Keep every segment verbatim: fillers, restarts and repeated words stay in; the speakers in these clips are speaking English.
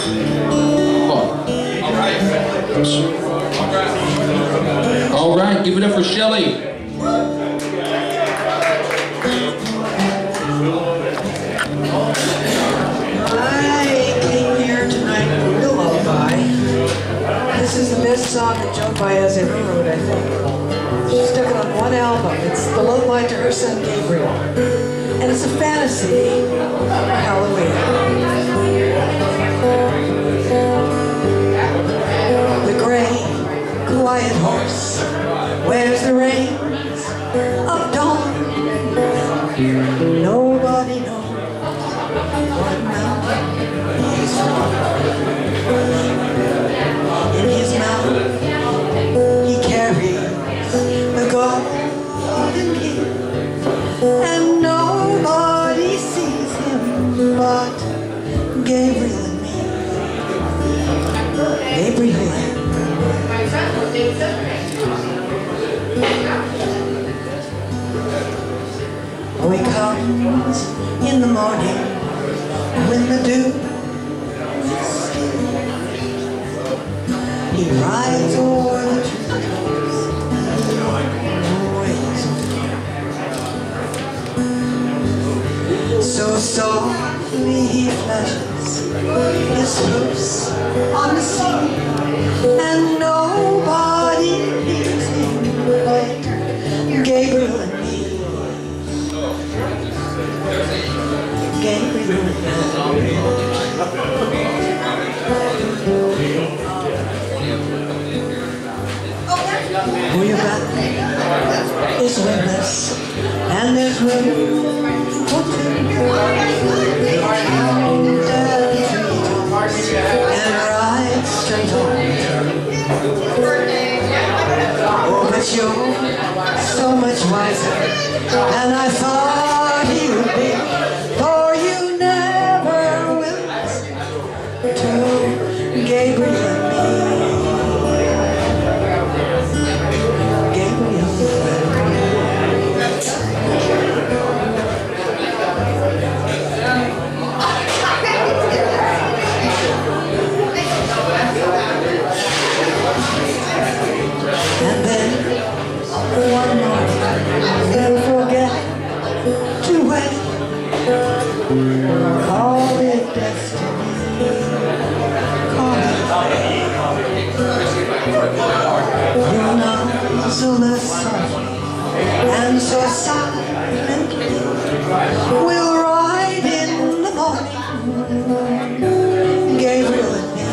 All right, give it up for Shelly. I came here tonight for a lullaby. This is the best song that Joan Baez ever wrote, I think. She stuck it on one album. It's the lullaby to her son Gabriel. And it's a fantasy for Halloween. The gray, quiet horse wears the reins of dawn. Nobody knows what mountain he's from. In his mouth he carries the golden key, and nobody sees him but Gabriel and me. Gabriel and me. Oh, he comes in the morning when the dew is still. He rides o'er the treetops and waves away. So softly he flashes his hoofs on the sea, and nobody hears him but Gabriel and me. Gabriel and me. Oh, your back is windless, and there's room for two. And ride straight on. Oh, but you're so much wiser than I thought you would be, for you never will listen to Gabriel and me. Gabriel and me. And then one morning they'll forget to wait. Call it destiny, call it fate. You know, so the sun and so silently we'll ride in the morning, Gabriel and me.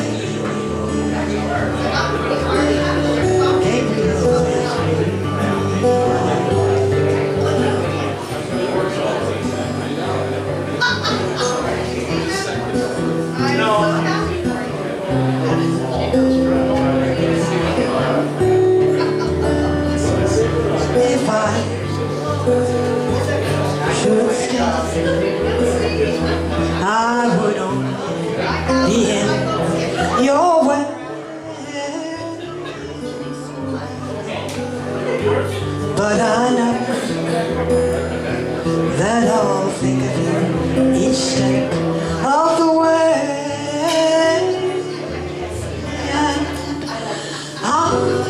If I should stay, I would only be in your way. But I know that I'll think of you each step of the way. And I'll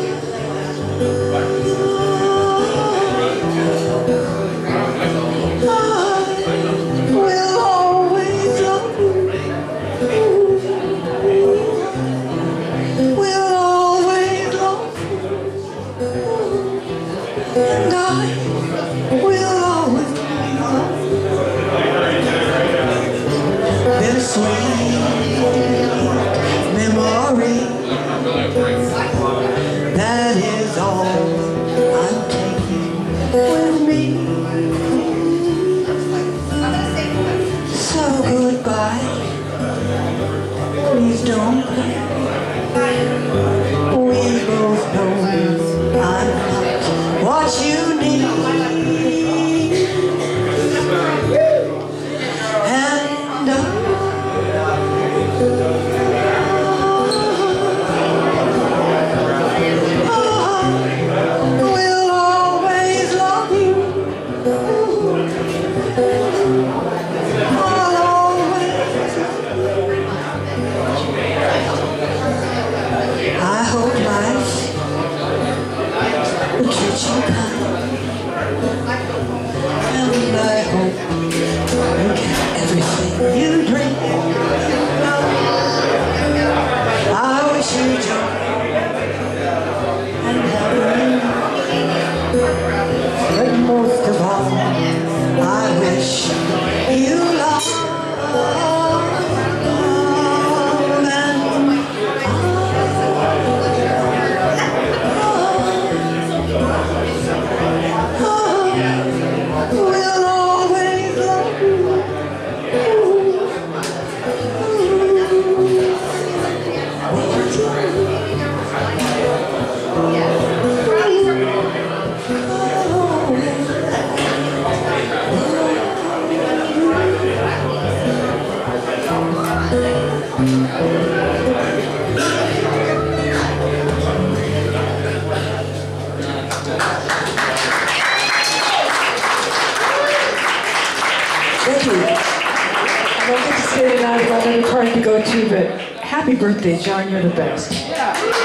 that is all I'm taking with me. So goodbye, please don't cry. We both know I'm not what you need. And I Thank you. I don't get to say it out, I've got another party to go to, but happy birthday, John, you're the best.